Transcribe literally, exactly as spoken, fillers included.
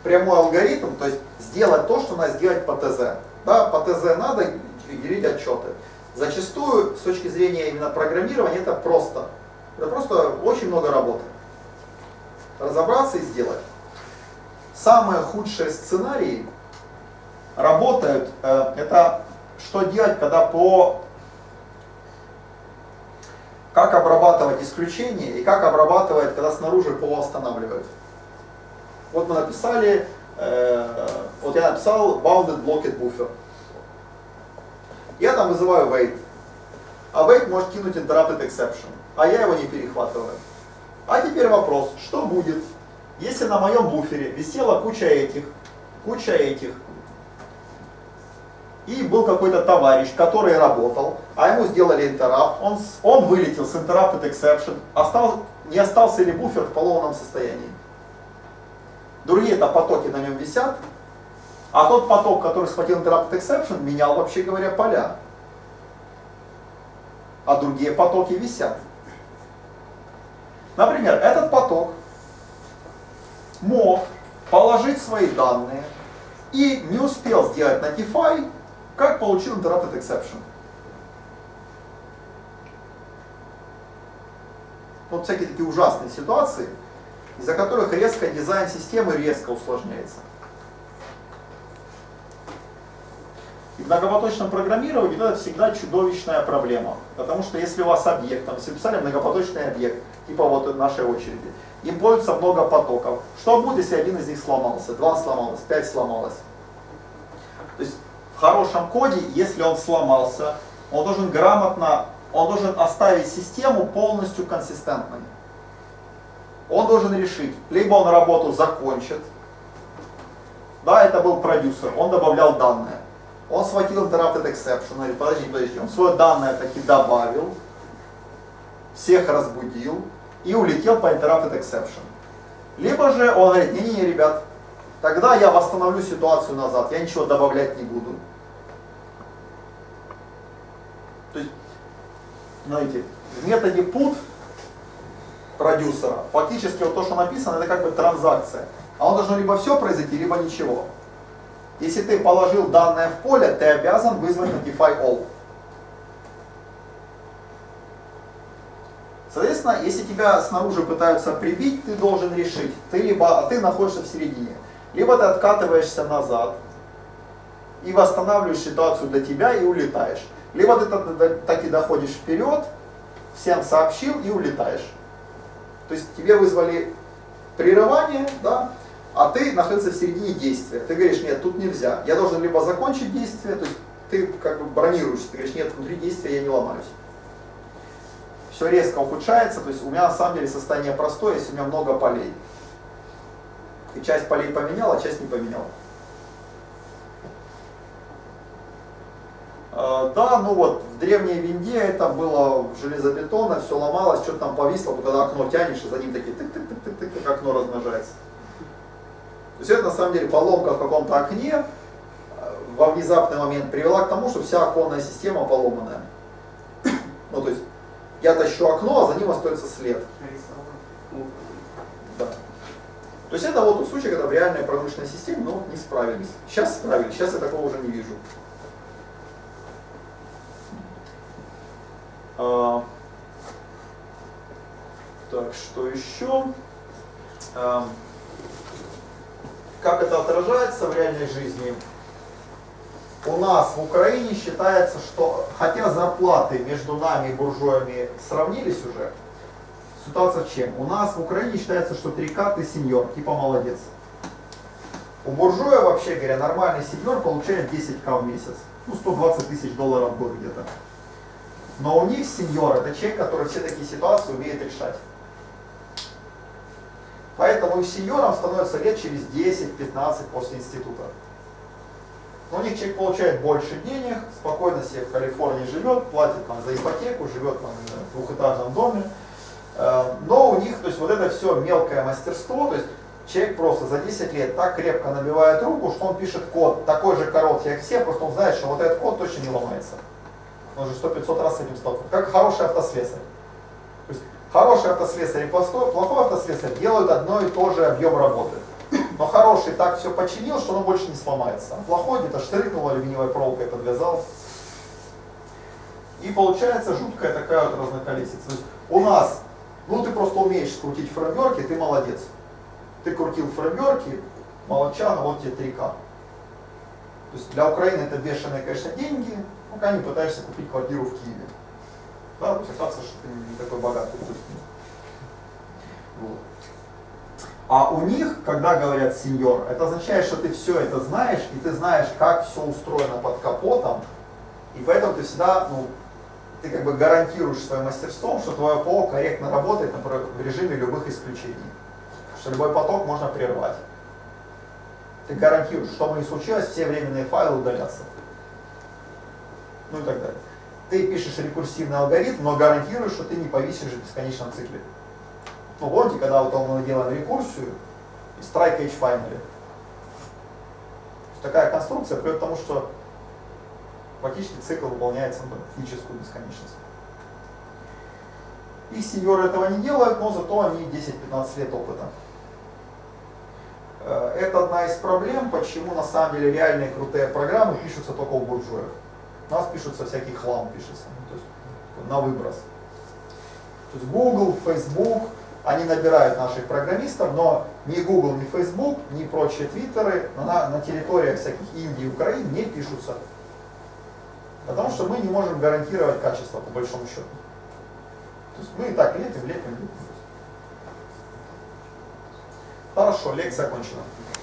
прямой алгоритм, то есть сделать то, что надо сделать по ТЗ. Да, по ТЗ надо делить отчеты. Зачастую, с точки зрения именно программирования, это просто. Это просто очень много работы. Разобраться и сделать. Самые худшие сценарии работают, э, это что делать, когда по... Как обрабатывать исключения и как обрабатывать, когда снаружи ПО останавливают. Вот мы написали, э, вот я написал bounded blocked buffer. Я там вызываю wait. А wait может кинуть interrupted exception. А я его не перехватываю. А теперь вопрос, что будет, если на моем буфере висела куча этих, куча этих, и был какой-то товарищ, который работал, а ему сделали interrupt, он, он вылетел с interrupted exception, остался, не остался ли буфер в поломанном состоянии. Другие-то потоки на нем висят, а тот поток, который схватил interrupted exception, менял, вообще говоря, поля. А другие потоки висят. Например, этот поток мог положить свои данные и не успел сделать notify, как получил interrupted exception. Вот всякие такие ужасные ситуации, из-за которых резко дизайн системы резко усложняется. И в многопоточном программировании это всегда чудовищная проблема. Потому что если у вас объект, там, если писали многопоточный объект, типа вот нашей очереди, им пользуется много потоков. Что будет, если один из них сломался, два сломалось, пять сломалось? То есть в хорошем коде, если он сломался, он должен грамотно, он должен оставить систему полностью консистентной. Он должен решить, либо он работу закончит, да, это был продюсер, он добавлял данные. Он схватил interrupted exception, говорит, подожди, подожди, он свое данное таки добавил, всех разбудил и улетел по interrupted exception. Либо же он говорит, не-не-не, ребят, тогда я восстановлю ситуацию назад, я ничего добавлять не буду. То есть, знаете, в методе put продюсера, фактически вот то, что написано, это как бы транзакция. А он должен либо все произойти, либо ничего. Если ты положил данное в поле, ты обязан вызвать notify all. Соответственно, если тебя снаружи пытаются прибить, ты должен решить, ты либо, а ты находишься в середине, либо ты откатываешься назад и восстанавливаешь ситуацию для тебя и улетаешь. Либо ты так и доходишь вперед, всем сообщил и улетаешь. То есть тебе вызвали прерывание, да, а ты находишься в середине действия. Ты говоришь, нет, тут нельзя. Я должен либо закончить действие, то есть ты как бы бронируешься, ты говоришь, нет, внутри действия я не ломаюсь. Все резко ухудшается, то есть у меня на самом деле состояние простое, если у меня много полей. И часть полей поменял, а часть не поменял. Да, ну вот, в древней винде это было железобетонно, все ломалось, что-то там повисло, то когда окно тянешь, и за ним такие тык-тык-тык-тык, как окно размножается. То есть это на самом деле поломка в каком-то окне во внезапный момент привела к тому, что вся оконная система поломанная. Ну то есть я тащу окно, а за ним остается след. Да. То есть это вот тот случай, когда в реальной промышленной системе ну, не справились. Сейчас справились, сейчас я такого уже не вижу. А, так, что еще? А, как это отражается в реальной жизни? У нас в Украине считается, что хотя зарплаты между нами и буржуями сравнились уже, ситуация в чем? У нас в Украине считается, что три ка ты сеньор, типа молодец. У буржуя, вообще говоря, нормальный сеньор получает десять ка в месяц. Ну, сто двадцать тысяч долларов в год где-то. Но у них сеньор это человек, который все такие ситуации умеет решать. Поэтому их сеньором становится лет через десять-пятнадцать после института. Но у них человек получает больше денег, спокойно себе в Калифорнии живет, платит там за ипотеку, живет там в двухэтажном доме. Но у них, то есть вот это все мелкое мастерство, то есть человек просто за десять лет так крепко набивает руку, что он пишет код такой же короткий, как все, просто он знает, что вот этот код точно не ломается. Он же сто-пятьсот раз с этим столкнулся. Как хороший автослесарь. То есть хороший автослесарь и плохой автослесарь делают одно и то же объем работы. Но хороший так все починил, что оно больше не сломается. А плохой где-то штрикнул алюминиевой проволокой, подвязал. И получается жуткая такая вот разноколесица. То есть у нас, ну ты просто умеешь крутить фреймворки, ты молодец. Ты крутил фреймворки, молодчага, вот тебе три ка. То есть для Украины это бешеные, конечно, деньги, пока не пытаешься купить квартиру в Киеве. Да, то есть оказывается, что ты не такой богатый. Вот. А у них, когда говорят сеньор, это означает, что ты все это знаешь, и ты знаешь, как все устроено под капотом, и поэтому ты всегда, ну, ты как бы гарантируешь своим мастерством, что твое ПО корректно работает, например, в режиме любых исключений. Что любой поток можно прервать. Ты гарантируешь, что бы ни случилось, все временные файлы удалятся. Ну и так далее. Ты пишешь рекурсивный алгоритм, но гарантируешь, что ты не повисишь в бесконечном цикле. Ну, помните, когда вот мы делаем рекурсию и strike edge finally. Такая конструкция приводит к тому, что фактически цикл выполняется на физическую бесконечность. И сеньоры этого не делают, но зато они десять-пятнадцать лет опыта. Это одна из проблем, почему на самом деле реальные крутые программы пишутся только у буржуев. У нас пишутся всякий хлам, пишется, то есть на выброс. То есть Google, Facebook, они набирают наших программистов, но ни Google, ни Facebook, ни прочие твиттеры на, на территориях всяких Индии и Украины не пишутся. Потому что мы не можем гарантировать качество, по большому счету. То есть мы и так лепим, лепим, лепим. Хорошо, лекция окончена.